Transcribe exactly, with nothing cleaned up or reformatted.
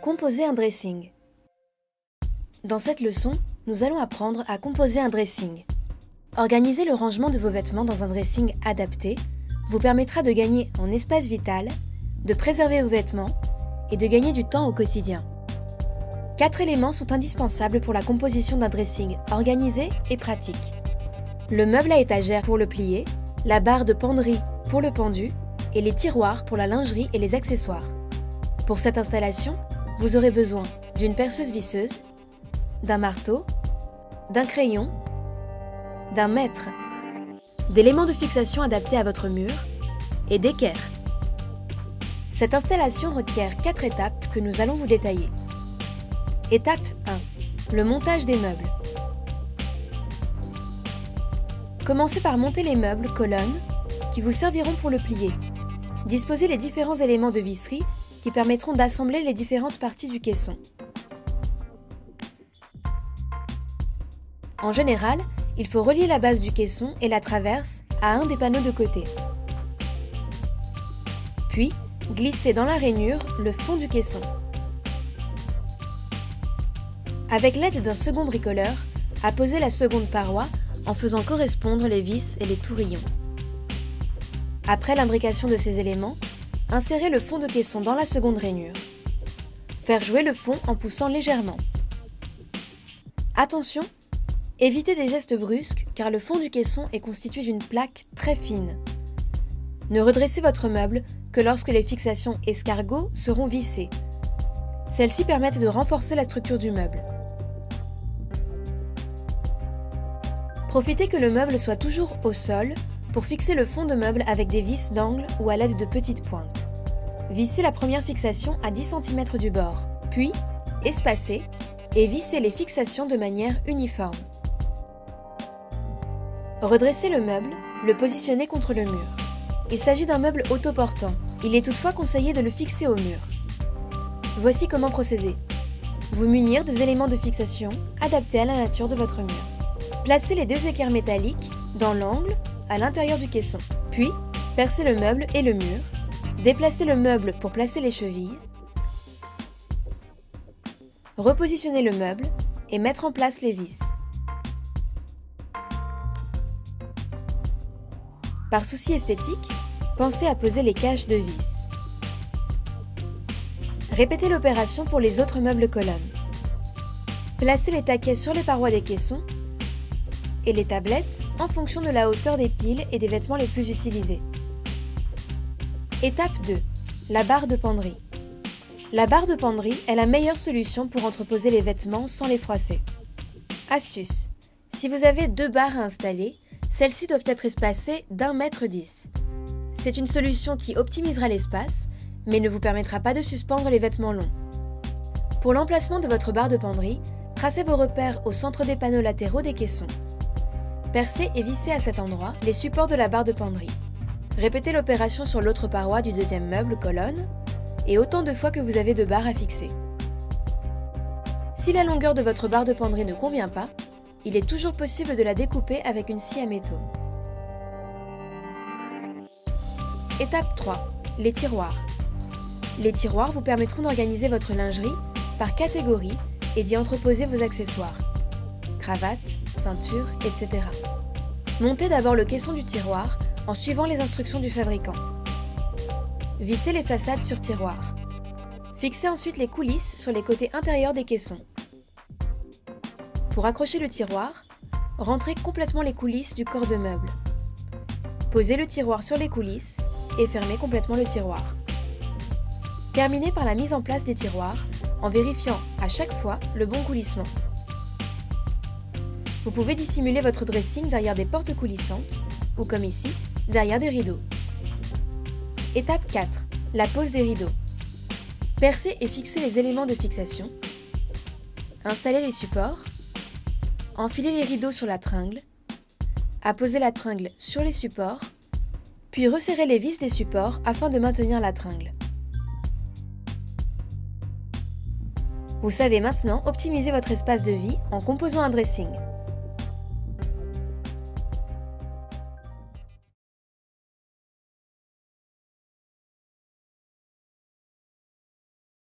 Composer un dressing. Dans cette leçon, nous allons apprendre à composer un dressing. Organiser le rangement de vos vêtements dans un dressing adapté vous permettra de gagner en espace vital, de préserver vos vêtements et de gagner du temps au quotidien. Quatre éléments sont indispensables pour la composition d'un dressing organisé et pratique. Le meuble à étagère pour le plier, la barre de penderie pour le pendu et les tiroirs pour la lingerie et les accessoires. Pour cette installation, vous aurez besoin d'une perceuse visseuse, d'un marteau, d'un crayon, d'un mètre, d'éléments de fixation adaptés à votre mur et d'équerres. Cette installation requiert quatre étapes que nous allons vous détailler. Étape un. Le montage des meubles. Commencez par monter les meubles colonnes qui vous serviront pour le plier. Disposez les différents éléments de visserie qui permettront d'assembler les différentes parties du caisson. En général, il faut relier la base du caisson et la traverse à un des panneaux de côté. Puis, glissez dans la rainure le fond du caisson. Avec l'aide d'un second bricoleur, apposez la seconde paroi en faisant correspondre les vis et les tourillons. Après l'imbrication de ces éléments, insérez le fond de caisson dans la seconde rainure. Faire jouer le fond en poussant légèrement. Attention, évitez des gestes brusques car le fond du caisson est constitué d'une plaque très fine. Ne redressez votre meuble que lorsque les fixations escargots seront vissées. Celles-ci permettent de renforcer la structure du meuble. Profitez que le meuble soit toujours au sol pour fixer le fond de meuble avec des vis d'angle ou à l'aide de petites pointes. Vissez la première fixation à dix centimètres du bord, puis espacez et vissez les fixations de manière uniforme. Redressez le meuble, le positionnez contre le mur. Il s'agit d'un meuble autoportant. Il est toutefois conseillé de le fixer au mur. Voici comment procéder. Vous munir des éléments de fixation adaptés à la nature de votre mur. Placez les deux équerres métalliques dans l'angle à l'intérieur du caisson. Puis, percez le meuble et le mur. Déplacez le meuble pour placer les chevilles. Repositionnez le meuble et mettre en place les vis. Par souci esthétique, pensez à poser les caches de vis. Répétez l'opération pour les autres meubles colonnes. Placez les taquets sur les parois des caissons et les tablettes en fonction de la hauteur des piles et des vêtements les plus utilisés. Étape deux. La barre de penderie. La barre de penderie est la meilleure solution pour entreposer les vêtements sans les froisser. Astuce. Si vous avez deux barres à installer, celles-ci doivent être espacées d'un mètre dix. C'est une solution qui optimisera l'espace, mais ne vous permettra pas de suspendre les vêtements longs. Pour l'emplacement de votre barre de penderie, tracez vos repères au centre des panneaux latéraux des caissons. Percez et vissez à cet endroit les supports de la barre de penderie. Répétez l'opération sur l'autre paroi du deuxième meuble colonne et autant de fois que vous avez de barres à fixer. Si la longueur de votre barre de penderie ne convient pas, il est toujours possible de la découper avec une scie à métaux. Étape trois. Les tiroirs. Les tiroirs vous permettront d'organiser votre lingerie par catégorie et d'y entreposer vos accessoires. Cravates, ceintures, et cetera. Montez d'abord le caisson du tiroir en suivant les instructions du fabricant. Vissez les façades sur tiroir. Fixez ensuite les coulisses sur les côtés intérieurs des caissons. Pour accrocher le tiroir, rentrez complètement les coulisses du corps de meuble. Posez le tiroir sur les coulisses et fermez complètement le tiroir. Terminez par la mise en place des tiroirs en vérifiant à chaque fois le bon coulissement. Vous pouvez dissimuler votre dressing derrière des portes coulissantes ou comme ici, derrière des rideaux. Étape quatre. La pose des rideaux. Percez et fixez les éléments de fixation. Installez les supports. Enfilez les rideaux sur la tringle. Apposez la tringle sur les supports. Puis resserrez les vis des supports afin de maintenir la tringle. Vous savez maintenant optimiser votre espace de vie en composant un dressing.